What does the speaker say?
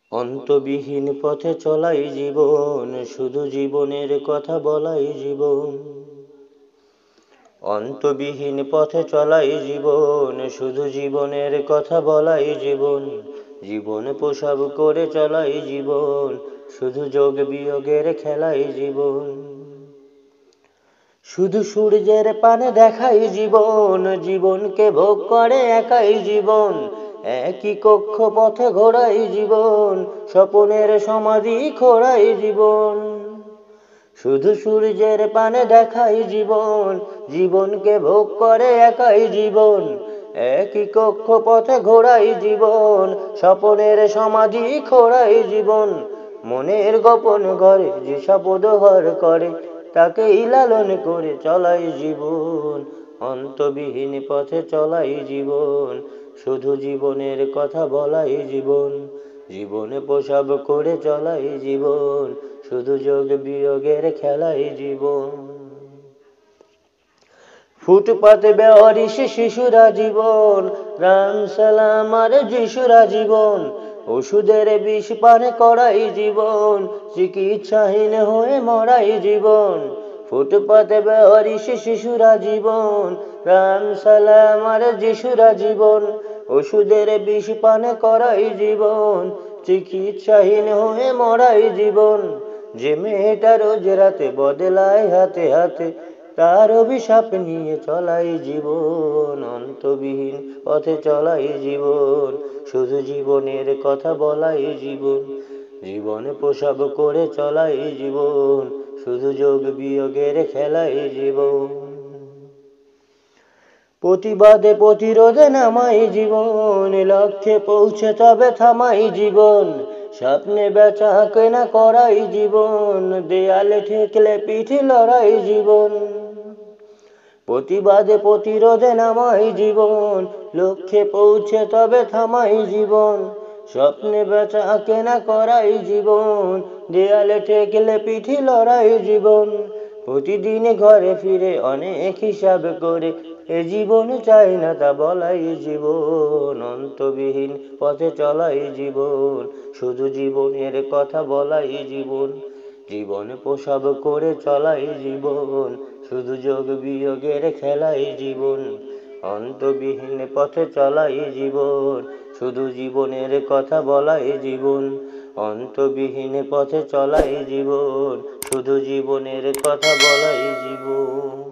অন্তবিহীন পথে চলাই জীবন, শুধু জীবনের কথা বলাই জীবন। অন্তবিহীন পথে চলাই জীবন, শুধু জীবনের কথা বলাই জীবন। জীবন প্রসব করে চলাই জীবন, শুধু যোগ বিয়োগের খেলাই জীবন। শুধু সূর্যের পানে দেখাই জীবন, জীবনকে ভোগ করে একাই জীবন। একই কক্ষ পথে ঘোরাই জীবন, স্বপনের সমাধি খোড়াই জীবন। শুধু সূর্যের পানে দেখাই জীবন, জীবনকে ভোগ করে একাই জীবন। একই কক্ষ পথে ঘোরাই জীবন, স্বপনের সমাধি খোড়াই জীবন। মনের গোপন ঘরে যে শপথ করে, তাকেই লালন করে চলাই জীবন। অন্তবিহীন পথে চলাই জীবন, শুধু জীবনের কথা বলাই জীবন। জীবনে প্রসব করে চলাই জীবন, শুধু যোগ বিয়োগের খেলাই জীবন। ফুটপাতে বেওয়ারিশ শিশুরা জীবন, রাম সালাম আর যিশুরা জীবন। ওষুধের বিষ পান করাই জীবন, চিকিৎসাহীন হয়ে মরাই জীবন। ফুটপাতে বেওয়ারিশ শিশুরা জীবন, রাম সালাম আর যিশুরা জীবন। ওষুধের বিষ পান করাই জীবন, চিকিৎসাহীন হয়ে মরাই জীবন। যে মেয়েটা রোজ রাতে বদলায় হাতে হাতে, তার অভিশাপ নিয়ে চলাই জীবন। অন্তবিহীন পথে চলাই জীবন, শুধু জীবনের কথা বলাই জীবন। জীবনে প্রসব করে চলাই জীবন, শুধু যোগ বিয়োগের খেলাই জীবন। প্রতিবাদে প্রতিরোধে নামাই জীবন, লক্ষ্যে পৌঁছে তবে থামাই জীবন। স্বপ্নে বেচা কেনা করাই জীবন, দেয়ালে ঠেকলে পিঠে লড়াই জীবন। প্রতিবাদে প্রতিরোধে নামাই জীবন, লক্ষ্যে পৌঁছে তবে থামাই জীবন। স্বপ্নে বেচা কেনা করাই জীবন, দেয়ালে ঠেকলে পিঠে লড়াই জীবন। প্রতিদিন ঘরে ফিরে অনেক হিসাব করে, এ জীবন চাই না তা বলাই জীবন। অন্তবিহীন পথে চলাই জীবন, শুধু জীবনের কথা বলাই জীবন। জীবনে প্রসব করে চলাই জীবন, শুধু যোগ বিয়োগের খেলাই জীবন। অন্তবিহীন পথে চলাই জীবন, শুধু জীবনের কথা বলাই জীবন। অন্তবিহীন পথে চলাই জীবন, শুধু জীবনের কথা বলাই জীবন।